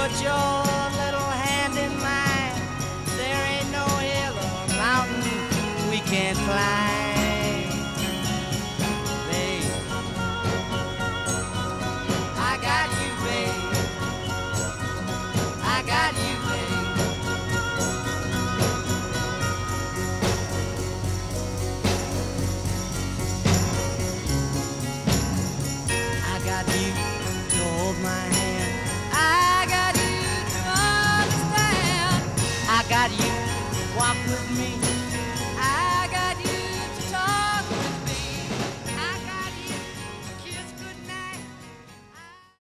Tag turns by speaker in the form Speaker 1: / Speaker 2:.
Speaker 1: put your little hand in mine. There ain't no hill or mountain we can't climb. Babe, I got you, babe. I got you, babe. I got you to hold my hand. I got you to understand. I got you to walk with me.